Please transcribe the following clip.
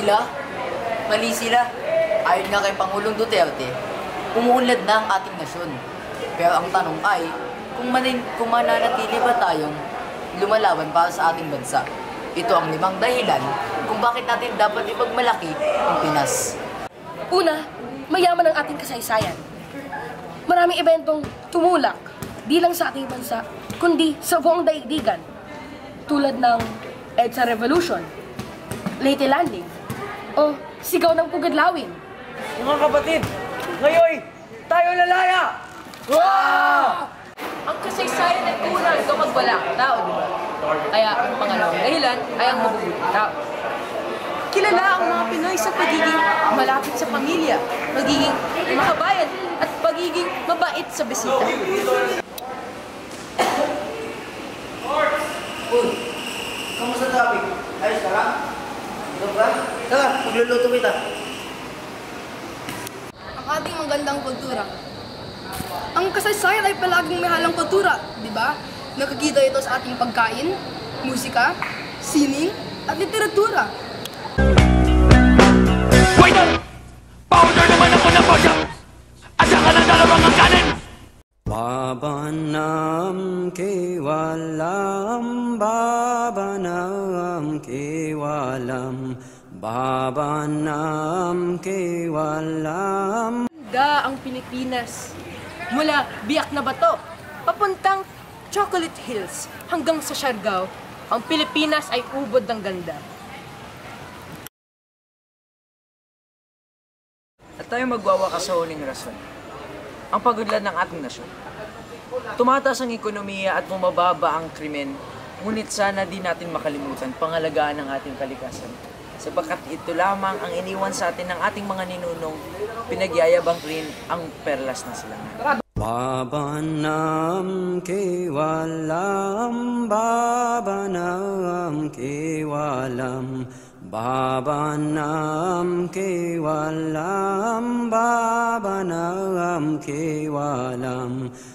sila. Mali sila. Ayon nga kay Pangulong Duterte, umuunlad na ang ating nasyon. Pero ang tanong ay, kung mananatili ba tayong lumalaban para sa ating bansa? Ito ang 5 dahilan kung bakit natin dapat ipagmalaki ang Pinas. Una, mayaman ang ating kasaysayan. Maraming eventong tumulak, di lang sa ating bansa, kundi sa buong daigdigan. Tulad ng EDSA Revolution, Leyte Landing, o Sigaw ng Pugadlawin. Mga kapatid, ngayon, tayo lalaya! Wow! Ang kasaysayan ay tunay kapag wala ang tao, di ba? Kaya ang pangalawang dahilan ay ang mabubuting tao. Kilala ang mga Pinoy sa pagiging malapit sa pamilya, pagiging makabayan, at pagiging mabait sa bisita. Uy, kamusta traffic? Ayos ka lang? Ito ba? Tara, magluluto kita. Ang ating magandang kultura. Ang kasaysayan ay palaging may halang kultura, di ba? Nakikita ito sa ating pagkain, musika, sining, at literatura. Waiter! Powder naman ako ng bosa! Asa ka ng dalawang ang kanin! Babanam kewalam, babanam kewalam, babanam kewalam. Ang Pilipinas. Mula Biak na Bato, papuntang Chocolate Hills, hanggang sa Siargao, ang Pilipinas ay ubod ng ganda. At tayo magwawakas sa huling rason. Ang pagudlad ng ating nasyon. Tumataas ang ekonomiya at bumababa ang krimen, ngunit sana di natin makalimutan pangalagaan ng ating kalikasan. Sapagkat ito lamang ang iniwan sa atin ng ating mga ninunong, pinagyayabang rin ang perlas na silangan. Babanam kewalam, babanam kewalam, babanam kewalam, babanam kewalam.